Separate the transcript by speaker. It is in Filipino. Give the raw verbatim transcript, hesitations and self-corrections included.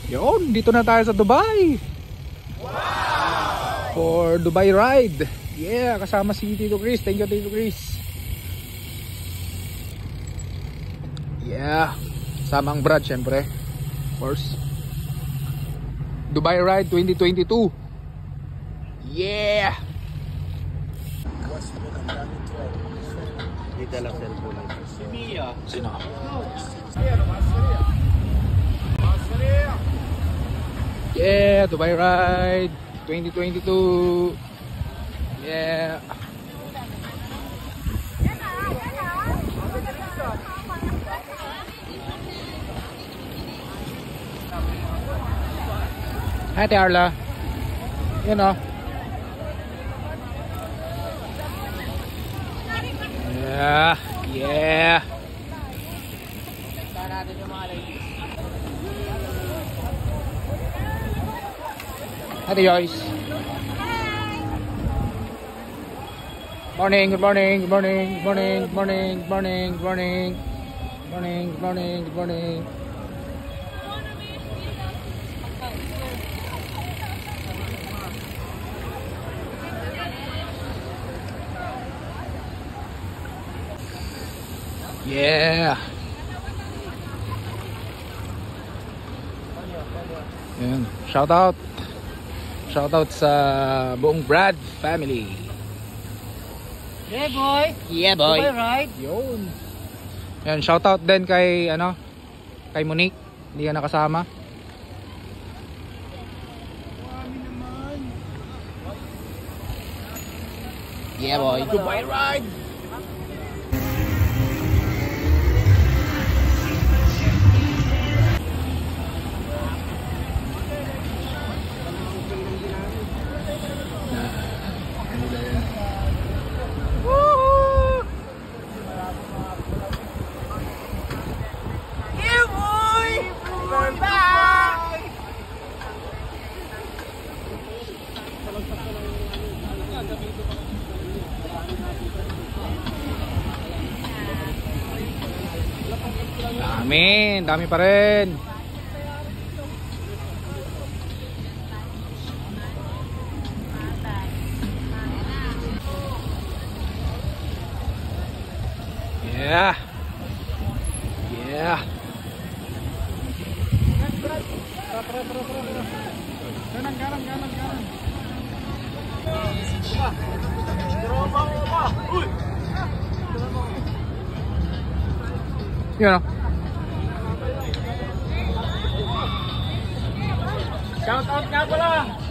Speaker 1: Yun, dito na tayo sa Dubai. Wow! For Dubai ride. Yeah, kasama si Tito Chris. Thank you, Tito Chris. Yeah, sama ang Brad syempre. Of course. Dubai ride twenty twenty-two. Yeah.
Speaker 2: Dito lang cellphone.
Speaker 1: Sino? Yeah, Dubai ride twenty twenty-two. Yeah. Hi, Ate Arla. You know. Yeah, yeah. Ate Joyce. Morning, good morning, good morning, good morning, good morning, good morning, good morning, good morning, good morning, good morning. Yeah. Yan. Shout out. Shout out sa buong Brad family.
Speaker 3: Yeah boy.
Speaker 1: Yeah boy.
Speaker 3: Dubai ride.
Speaker 1: Yun. Yan, shout out din kay ano, kay Monique. Hindi ka nakasama. Yeah boy. Dubai ride. Dami, dami pa rin. Yeah. Yeah. Kanan, kanan, kanan, kanan. Yun o.
Speaker 3: Shout out nga pala.